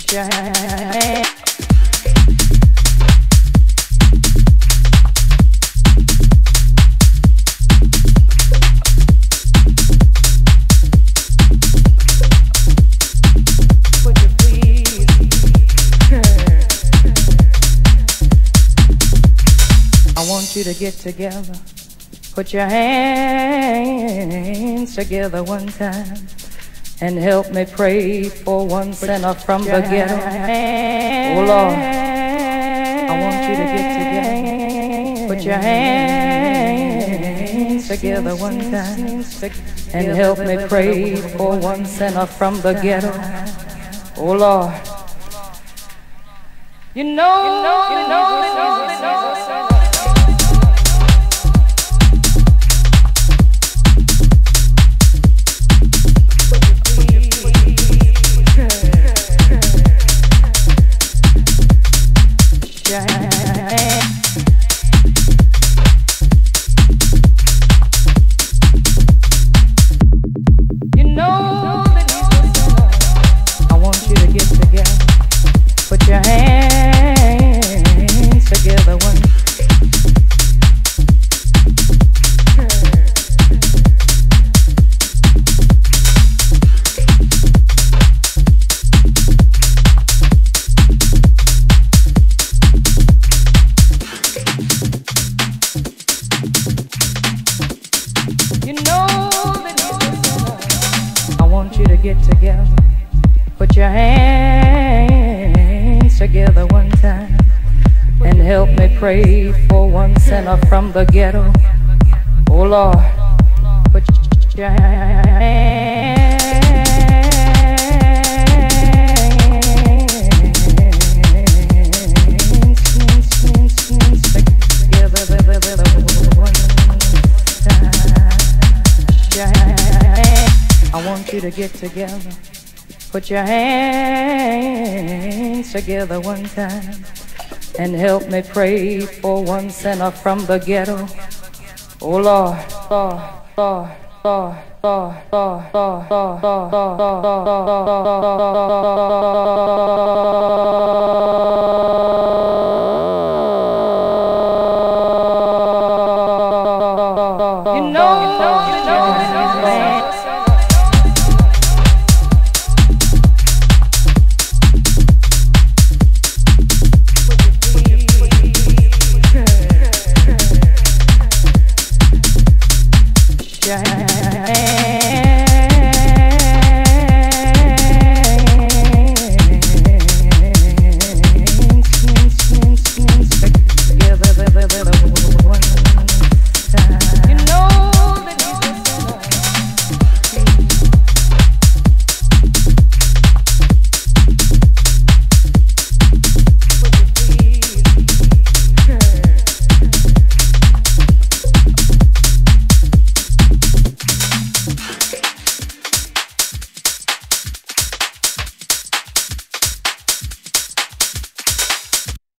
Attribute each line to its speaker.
Speaker 1: Put your hand. I want you to get together. Put your hands together one time and help me pray for one sinner from the ghetto. Oh Lord, I want you to get together. Put your hands together one time and help me pray for one sinner from the ghetto. Oh Lord, you know. Get together, put your hands together one time and help me pray for one sinner from the ghetto. Oh Lord, put your hands together one time. I want you to get together. Put your hands together one time and help me pray for one sinner from the ghetto. Oh Lord, Lord, Lord, Lord, Lord, Lord, Lord, Lord, Lord, Lord, Lord, Lord, Lord, Lord, Lord, Lord, Lord,